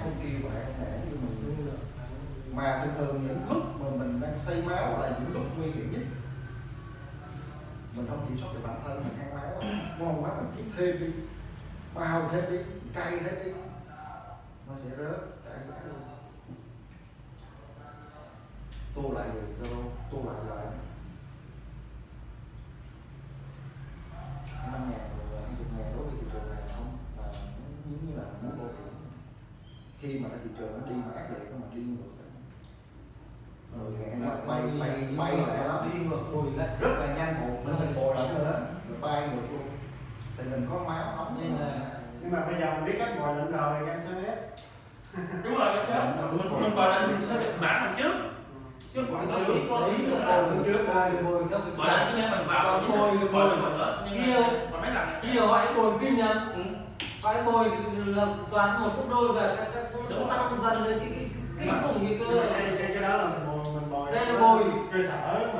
không kêu bạn không nản như mình. Mà thường thường những lúc mà mình đang say máu là những lúc nguy hiểm nhất. Mình không kiểm soát được bản thân, mình ăn máu ngon quá mình kiếm thêm đi, bao thêm đi, cay thêm đi, nó sẽ rớt trả giá luôn. Tu lại được sao? Tu lại là 5.000 rồi 20.000 đối với thị trường này không là giống như là muốn bảo hiểm. Khi mà cái thị trường nó đi mà ác liệt nó đi ngược bay lại đó, đi ngược bồi lại rất là nhanh, mình bồi lại nữa rồi bay ngược luôn. Thì mình có máu nóng nên là nhưng mà bây giờ mình biết cách bồi lệnh rồi em sẽ biết. Đúng rồi, mình bồi lệnh mình sẽ được bản lần trước. Chứ còn có lý được bồi trước bồi theo kịch bồi lệnh, nếu mình vào cái bồi hết còn mấy lần nhiều hãy bồi kinh lắm. Cái bồi là toàn một gấp đôi và các nó tăng dần lên cái cùng nguy cơ. Cái đó là mình bồi đây là bồi cơ sở